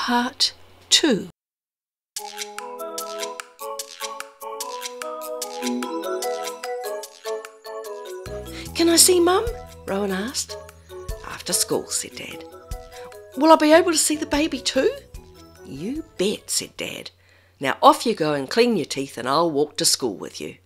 Part 2. "Can I see Mum?" Rowan asked. "After school," said Dad. "Will I be able to see the baby too?" "You bet," said Dad. "Now off you go and clean your teeth and I'll walk to school with you."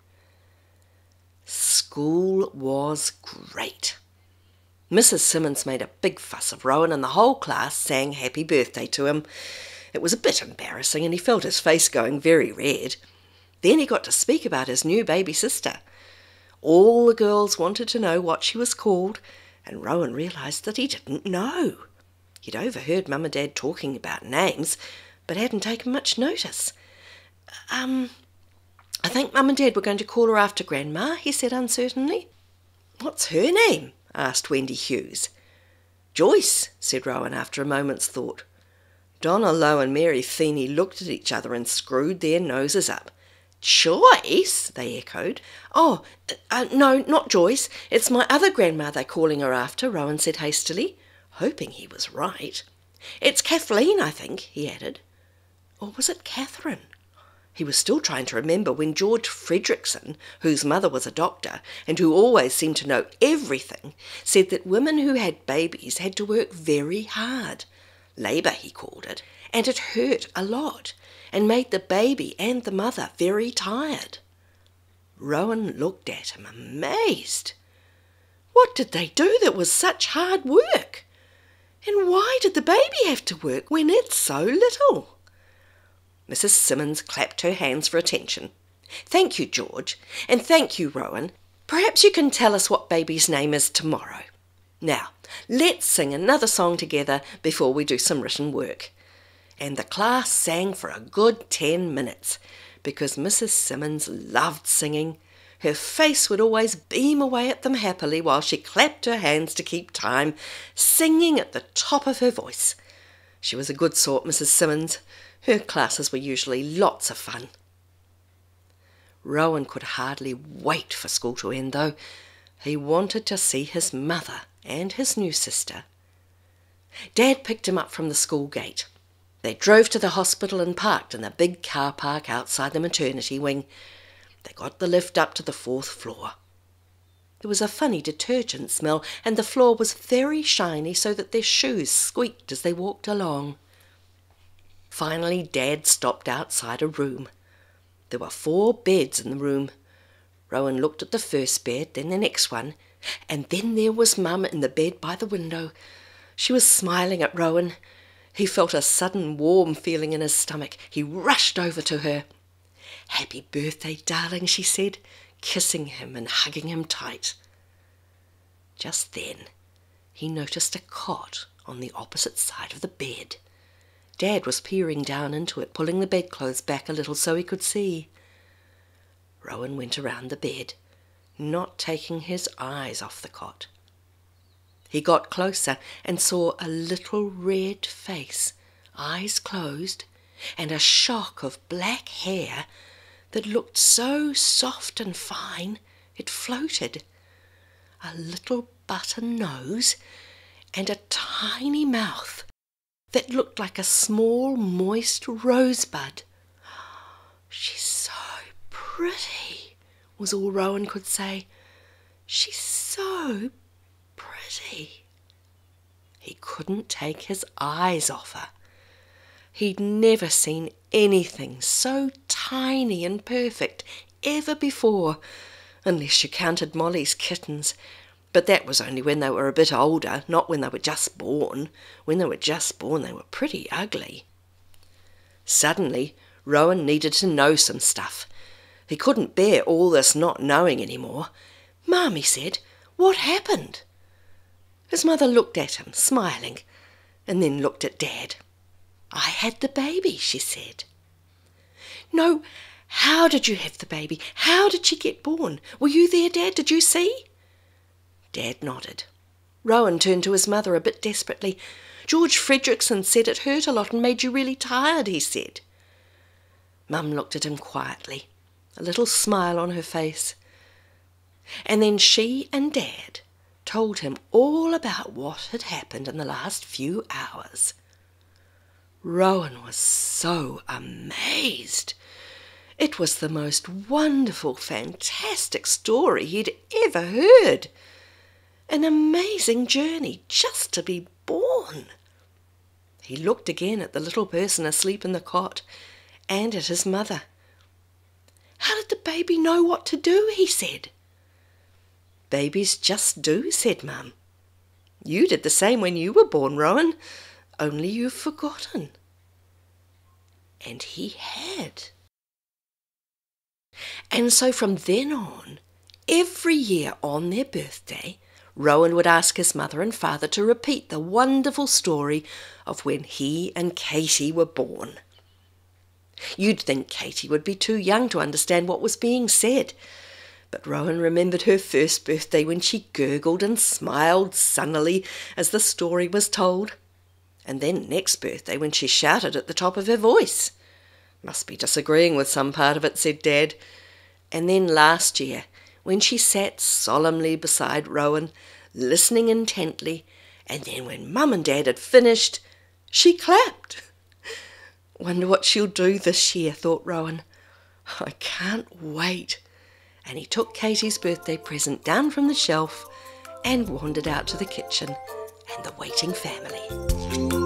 School was great. Mrs. Simmons made a big fuss of Rowan and the whole class sang happy birthday to him. It was a bit embarrassing and he felt his face going very red. Then he got to speak about his new baby sister. All the girls wanted to know what she was called, and Rowan realised that he didn't know. He'd overheard Mum and Dad talking about names, but hadn't taken much notice. I think Mum and Dad were going to call her after Grandma," he said uncertainly. "What's her name?" asked Wendy Hughes. "Joyce," said Rowan after a moment's thought. Donna Lowe and Mary Feeney looked at each other and screwed their noses up. "Joyce?" they echoed. "Oh, no, not Joyce. It's my other grandma they're calling her after," Rowan said hastily, hoping he was right. "It's Kathleen, I think," he added. Or was it Catherine? He was still trying to remember when George Fredrickson, whose mother was a doctor and who always seemed to know everything, said that women who had babies had to work very hard. Labour, he called it, and it hurt a lot and made the baby and the mother very tired. Rowan looked at him amazed. What did they do that was such hard work? And why did the baby have to work when it's so little? Mrs. Simmons clapped her hands for attention. "Thank you, George, and thank you, Rowan. Perhaps you can tell us what baby's name is tomorrow. Now, let's sing another song together before we do some written work." And the class sang for a good 10 minutes, because Mrs. Simmons loved singing. Her face would always beam away at them happily while she clapped her hands to keep time, singing at the top of her voice. She was a good sort, Mrs. Simmons. Her classes were usually lots of fun. Rowan could hardly wait for school to end, though. He wanted to see his mother and his new sister. Dad picked him up from the school gate. They drove to the hospital and parked in the big car park outside the maternity wing. They got the lift up to the 4th floor. There was a funny detergent smell, and the floor was very shiny so that their shoes squeaked as they walked along. Finally, Dad stopped outside a room. There were 4 beds in the room. Rowan looked at the first bed, then the next one, and then there was Mum in the bed by the window. She was smiling at Rowan. He felt a sudden warm feeling in his stomach. He rushed over to her. "Happy birthday, darling," she said, kissing him and hugging him tight. Just then, he noticed a cot on the opposite side of the bed. Dad was peering down into it, pulling the bedclothes back a little so he could see. Rowan went around the bed, not taking his eyes off the cot. He got closer and saw a little red face, eyes closed, and a shock of black hair that looked so soft and fine it floated. A little button nose and a tiny mouth that looked like a small, moist rosebud. "She's so pretty," was all Rowan could say. "She's so pretty." He couldn't take his eyes off her. He'd never seen anything so tiny and perfect ever before, unless you counted Molly's kittens. But that was only when they were a bit older, not when they were just born. When they were just born, they were pretty ugly. Suddenly, Rowan needed to know some stuff. He couldn't bear all this not knowing anymore. "Mum," he said, "what happened?" His mother looked at him, smiling, and then looked at Dad. "I had the baby," she said. "No, how did you have the baby? How did she get born? Were you there, Dad? Did you see?" Dad nodded. Rowan turned to his mother a bit desperately. "George Fredrickson said it hurt a lot and made you really tired," he said. Mum looked at him quietly, a little smile on her face. And then she and Dad told him all about what had happened in the last few hours. Rowan was so amazed. It was the most wonderful, fantastic story he'd ever heard. An amazing journey just to be born. He looked again at the little person asleep in the cot and at his mother. "How did the baby know what to do?" he said. "Babies just do," said Mum. "You did the same when you were born, Rowan, only you've forgotten." And he had. And so from then on, every year on their birthday, Rowan would ask his mother and father to repeat the wonderful story of when he and Katie were born. You'd think Katie would be too young to understand what was being said, but Rowan remembered her first birthday when she gurgled and smiled sunnily as the story was told, and then next birthday when she shouted at the top of her voice. "Must be disagreeing with some part of it," said Dad. And then last year, when she sat solemnly beside Rowan, listening intently, and then when Mum and Dad had finished, she clapped. "Wonder what she'll do this year," thought Rowan. "I can't wait." And he took Katie's birthday present down from the shelf and wandered out to the kitchen and the waiting family.